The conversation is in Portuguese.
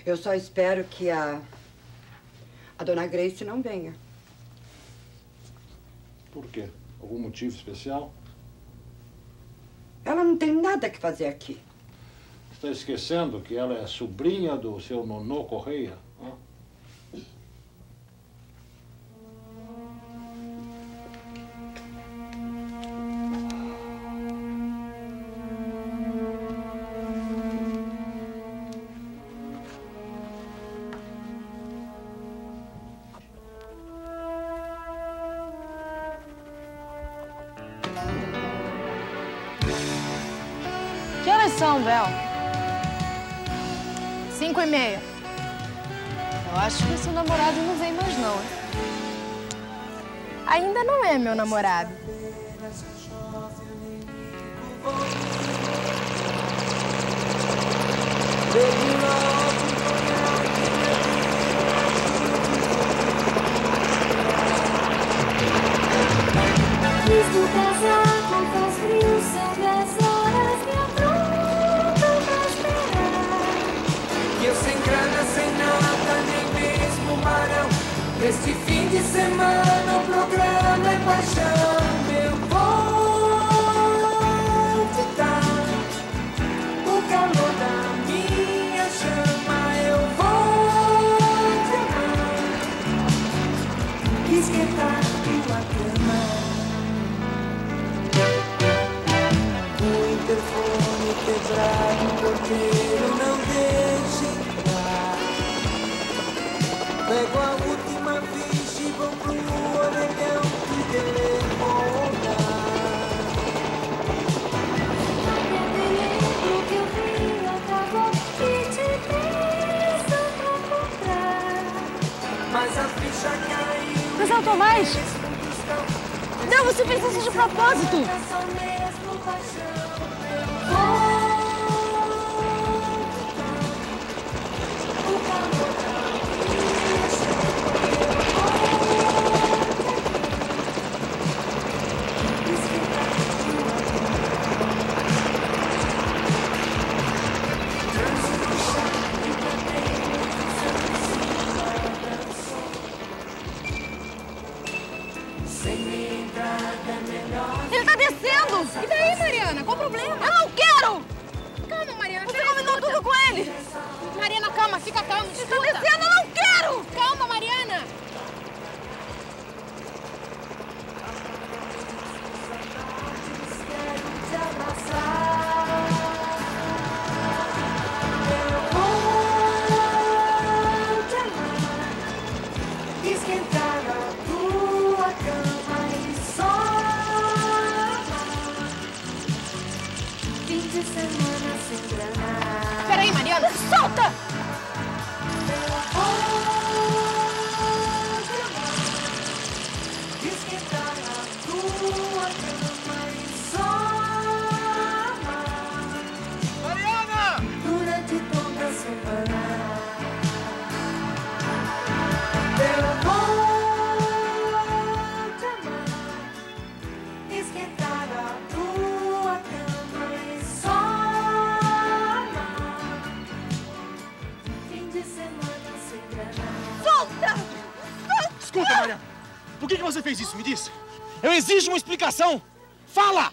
Eu só espero que a dona Grace não venha. Por quê? Algum motivo especial? Ela não tem nada que fazer aqui. Está esquecendo que ela é sobrinha do seu Nonô Correia? Que horas são, Bel? 5h30. Eu acho que o seu namorado não vem mais, não. Ainda não é meu namorado. Mesmo casaco faz frio, são 10 horas, me apronto pra esperar. E eu sem grana, sem nada, nem mesmo marão. Neste fim de semana o programa é paixão. Eu vou te dar o calor da minha chama. Eu vou te amar, esquentar tua cama. O interfone quebrado, o porteiro não deixa entrar. Pego a última ficha e vou pro orelhão que telefonar. Aquele livro que eu vi acabou e te peço pra comprar. Mas a ficha caiu. Mas Tomás! Não, você fez isso de propósito! Ele tá descendo! E daí, Mariana? Qual o problema? Eu não quero! Calma, Mariana. Você combinou tudo com ele! Mariana, calma, fica calma. Ele tá descendo, eu não quero! Calma, Mariana! Esquentar a tua cama e só Fim de semana sem grana. Peraí, Mariana! Solta! esquentar a tua cama e só Mariana! Durante toda a semana. Eu vou te amar, esquentar a tua cama e só amar. Fim de semana sem grana. Solta! Escuta, Mariana. Por que você fez isso? Me diz. Eu exijo uma explicação. Fala!